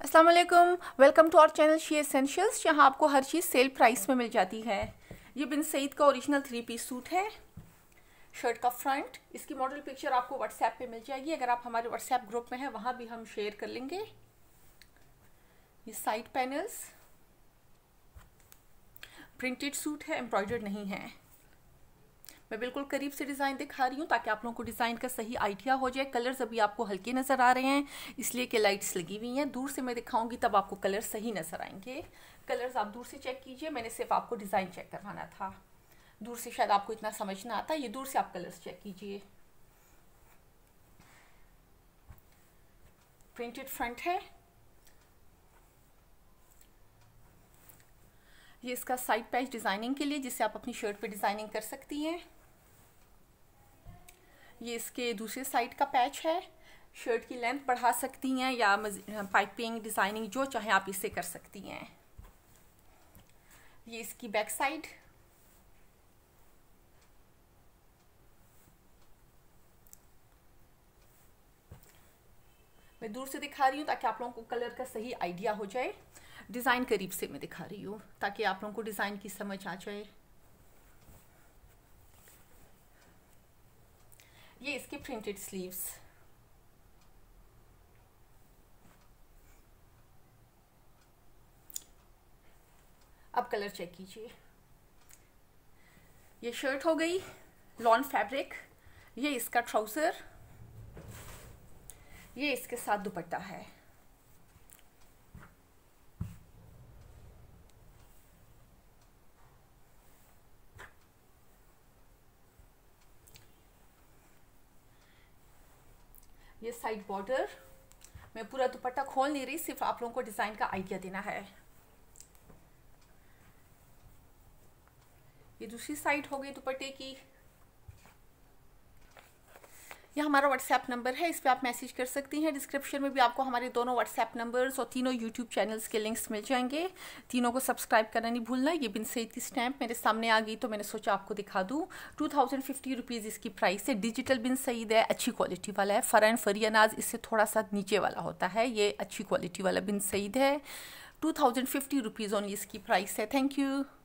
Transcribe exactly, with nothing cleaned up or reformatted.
अस्सलाम वालेकुम, welcome to our channel she essentials, जहां आपको हर चीज़ सेल प्राइस में मिल जाती है। ये बिन सईद का ओरिजिनल थ्री पीस सूट है। शर्ट का फ्रंट, इसकी मॉडल पिक्चर आपको व्हाट्सएप पे मिल जाएगी। अगर आप हमारे व्हाट्सएप ग्रुप में हैं वहां भी हम शेयर कर लेंगे। ये साइड पैनल्स, प्रिंटेड सूट है, एम्ब्रॉयडर्ड नहीं है। मैं बिल्कुल करीब से डिज़ाइन दिखा रही हूँ ताकि आप लोगों को डिज़ाइन का सही आइडिया हो जाए। कलर्स अभी आपको हल्के नज़र आ रहे हैं इसलिए कि लाइट्स लगी हुई हैं। दूर से मैं दिखाऊंगी तब आपको कलर सही नज़र आएंगे। कलर्स आप दूर से चेक कीजिए, मैंने सिर्फ आपको डिज़ाइन चेक करवाना था। दूर से शायद आपको इतना समझ ना आता, ये दूर से आप कलर्स चेक कीजिए। प्रिंटेड फ्रंट है। ये इसका साइड पैच डिज़ाइनिंग के लिए, जिससे आप अपनी शर्ट पे डिज़ाइनिंग कर सकती हैं। ये इसके दूसरे साइड का पैच है। शर्ट की लेंथ बढ़ा सकती हैं या पाइपिंग डिज़ाइनिंग जो चाहे आप इससे कर सकती हैं। ये इसकी बैक साइड। मैं दूर से दिखा रही हूँ ताकि आप लोगों को कलर का सही आइडिया हो जाए। डिज़ाइन करीब से मैं दिखा रही हूँ ताकि आप लोगों को डिज़ाइन की समझ आ जाए। ये इसके प्रिंटेड स्लीव्स। अब कलर चेक कीजिए। ये शर्ट हो गई लॉन फैब्रिक। ये इसका ट्राउजर। ये इसके साथ दुपट्टा है। ये साइड बॉर्डर। मैं पूरा दुपट्टा खोल नहीं रही, सिर्फ आप लोगों को डिजाइन का आइडिया देना है। ये दूसरी साइड हो गई दुपट्टे की। ये हमारा व्हाट्सएप नंबर है, इस पर आप मैसेज कर सकती हैं। डिस्क्रिप्शन में भी आपको हमारे दोनों व्हाट्सएप नंबर्स और तीनों यूट्यूब चैनल्स के लिंक्स मिल जाएंगे। तीनों को सब्सक्राइब करना नहीं भूलना। ये बिन सईद की स्टैम्प मेरे सामने आ गई तो मैंने सोचा आपको दिखा दूँ। टू थाउजेंड फिफ्टी रुपीज़ इसकी प्राइस है। डिजिटल बिन सईद है, अच्छी क्वालिटी वाला है। फरन फरियानाज इससे थोड़ा सा नीचे वाला होता है, ये अच्छी क्वालिटी वाला बिन सईद है। Two thousand fifty rupees only इसकी प्राइस है। Thank you.